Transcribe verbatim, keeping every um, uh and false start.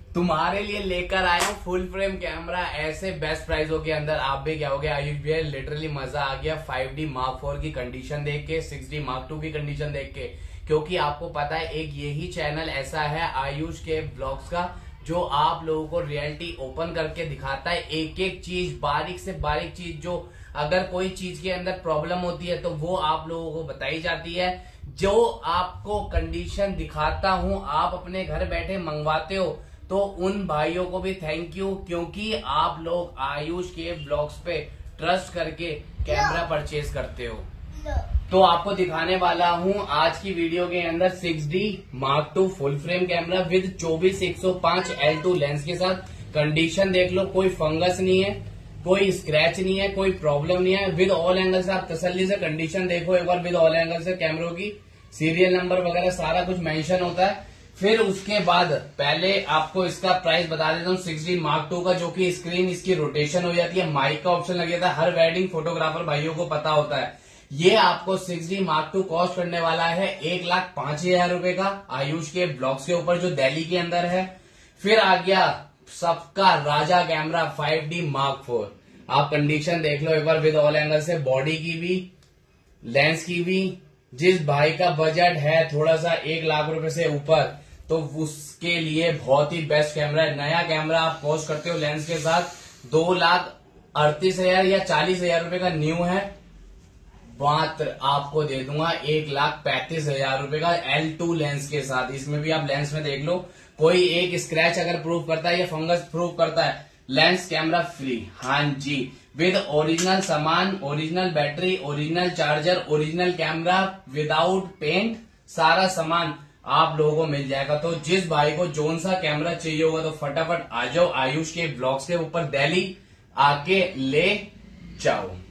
तुम्हारे लिए लेकर आया हूँ फुल फ्रेम कैमरा ऐसे बेस्ट प्राइसों के अंदर। आप भी क्या हो गया आयुष भैया, लिटरली मजा आ गया फाइव डी मार्क फोर की कंडीशन देख के, सिक्स डी मार्क टू की कंडीशन देख के। क्योंकि आपको पता है एक यही चैनल ऐसा है आयुष के ब्लॉग्स का जो आप लोगों को रियलिटी ओपन करके दिखाता है, एक एक चीज, बारीक से बारीक चीज। जो अगर कोई चीज के अंदर प्रॉब्लम होती है तो वो आप लोगों को बताई जाती है। जो आपको कंडीशन दिखाता हूं आप अपने घर बैठे मंगवाते हो तो उन भाइयों को भी थैंक यू, क्योंकि आप लोग आयुष के ब्लॉग्स पे ट्रस्ट करके कैमरा परचेज करते हो। तो आपको दिखाने वाला हूं आज की वीडियो के अंदर six D mark two full frame camera with चौबीस एक सौ पांच एल टू लेंस के साथ। कंडीशन देख लो, कोई फंगस नहीं है, कोई स्क्रैच नहीं है, कोई प्रॉब्लम नहीं है। विद ऑल एंगल से आप तसल्ली से कंडीशन देखो एक बार, विद ऑल एंगल से कैमरों की सीरियल नंबर वगैरह सारा कुछ मेंशन होता है। फिर उसके बाद पहले आपको इसका प्राइस बता देता हूँ सिक्स डी मार्क टू का, जो कि स्क्रीन इसकी रोटेशन हो जाती है, माइक का ऑप्शन लग जाता है। हर वेडिंग फोटोग्राफर भाइयों को पता होता है। ये आपको six D mark two cost करने वाला है एक लाख पांच हजार रूपये का आयुष के ब्लॉग्स के ऊपर, जो दिल्ली के अंदर है। फिर आ गया सबका राजा camera five D mark four. आप कंडीशन देख लो एक बार विद ऑल एंगल से, बॉडी की भी लेंस की भी। जिस भाई का बजट है थोड़ा सा एक लाख रुपए से ऊपर तो उसके लिए बहुत ही बेस्ट कैमरा है। नया कैमरा आप कॉस्ट करते हो लेंस के साथ दो लाख अड़तीस हजार या चालीस हजार रूपये का न्यू है, मात्र आपको दे दूंगा एक लाख पैंतीस हजार रूपये का एल टू लेंस के साथ। इसमें भी आप लेंस में देख लो, कोई एक स्क्रैच अगर प्रूफ करता है या फंगस प्रूफ करता है, लेंस कैमरा फ्री। हाँ जी, विद ओरिजिनल सामान, original battery, original charger, original camera without paint, सारा सामान आप लोगों को मिल जाएगा। तो जिस भाई को जोन सा कैमरा चाहिए होगा तो फटाफट आ जाओ आयुष के ब्लॉग्स के ऊपर, दिल्ली आके ले जाओ।